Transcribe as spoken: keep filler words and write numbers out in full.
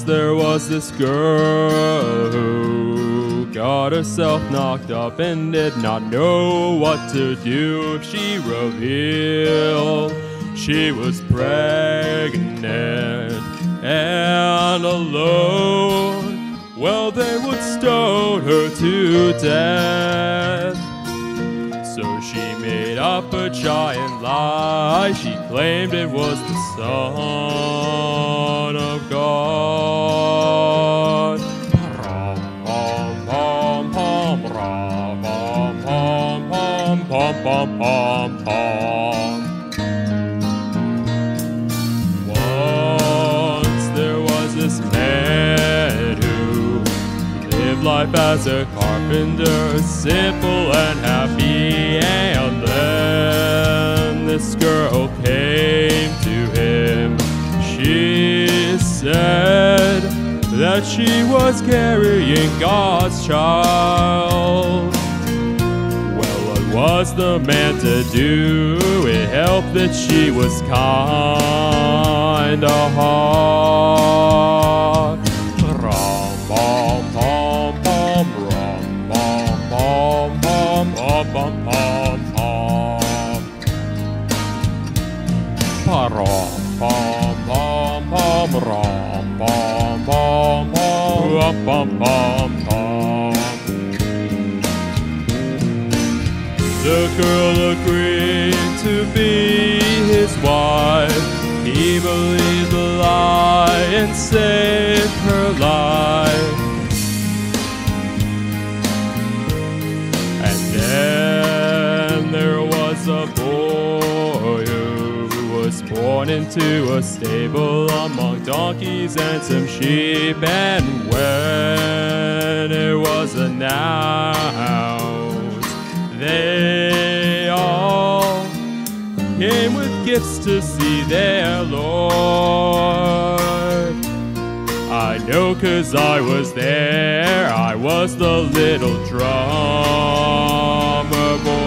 there was this girl who got herself knocked up and did not know what to do if she revealed she was pregnant and alone. Well, they would stone her to death. So she made up a giant lie. She claimed it was the Son of God. Once there was this man who lived life as a carpenter, simple and happy, and then this girl came to him. She said that she was carrying God's child. Well, what was the man to do? It helped that she was kind of hot. The girl agreed to be his wife. He believed the lie and saved her life. And then there was a boy who was born into a stable among donkeys and some sheep. And when it was announced, they all came with gifts to see their Lord. I know 'cause I was there. I was the little drummer boy.